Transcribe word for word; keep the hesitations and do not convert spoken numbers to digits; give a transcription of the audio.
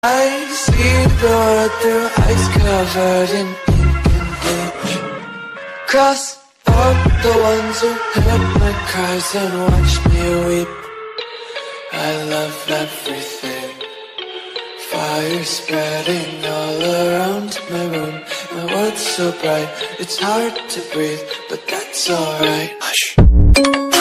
I see the world through ice covered in ink and bleach. Cross out the ones who heard my cries and watched me weep. I love everything. Fire spreading all around my room. My world's so bright, it's hard to breathe, but that's alright. Hush.